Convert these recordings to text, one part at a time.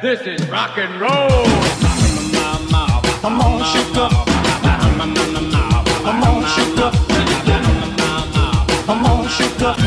This is rock and roll. Come on, shake up. Come on, shake up. Come on, shake up.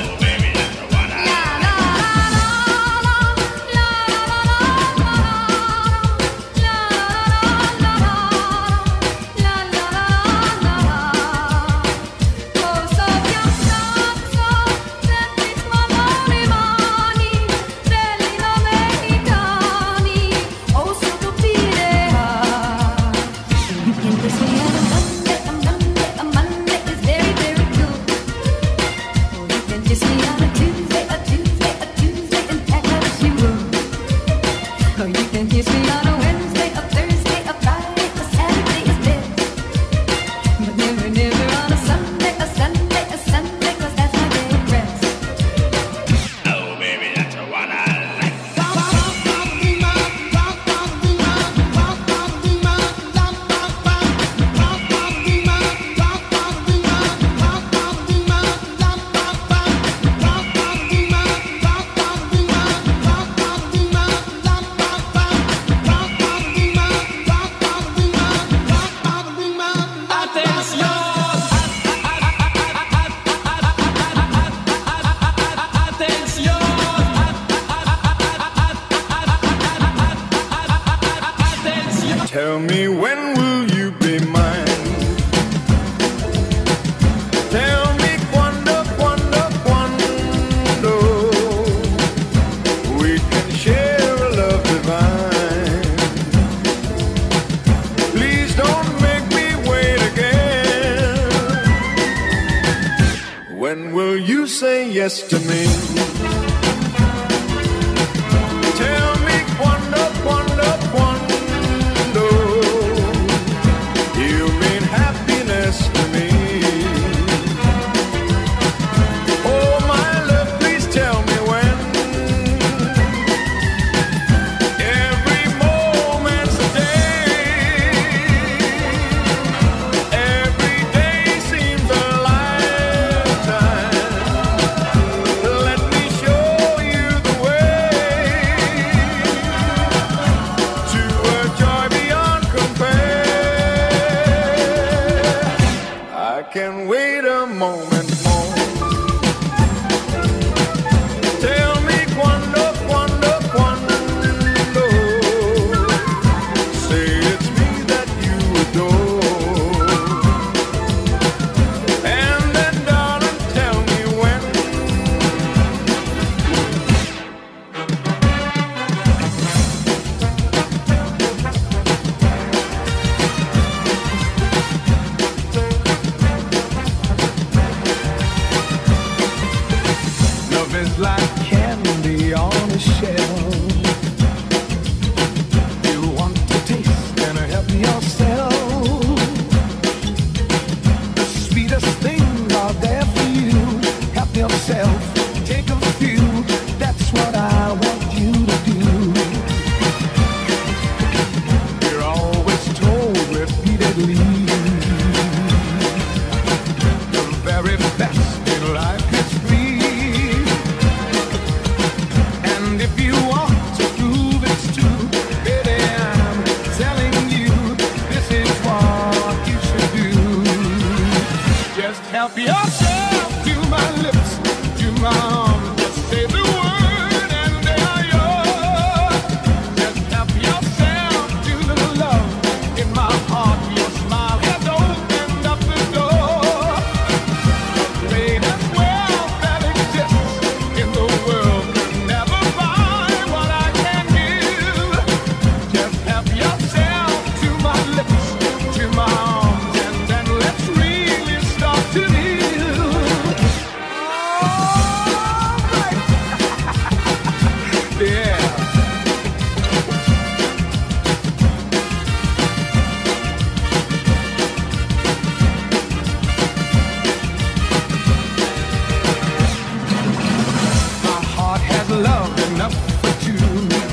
Tell me, when will you be mine? Tell me, quando, quando, quando we can share a love divine. Please don't make me wait again. When will you say yes to me? Tell me, quando, quando, quando to me. Oh, my love, please tell me when. Every moment's a day. Every day seems a lifetime. Let me show you the way to a joy beyond compare. I can wait a moment more. Tell me quando, quando, quando. Say it's me that you adore. And then, darling, tell me when. Like candy on a shelf. You want to taste and help yourself. The sweetest things are there for you. Help yourself, take a few. That's what I want you to do. You're always told repeatedly the very best in life is free. If you want to prove it's true, baby, I'm telling you, this is what you should do. Just help yourself to my lips, to my arms, just say the word and they are yours. Just help yourself to the love in my heart. Your smile has opened up the door. The greatest wealth that exists in the world could never what I can give. Just help yourself to my lips, to my arms, and then let's really start to live. All right. Yeah. My heart has love enough for two,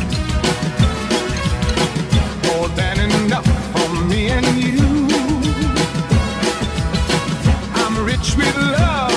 more than enough for me and you. I'm rich with love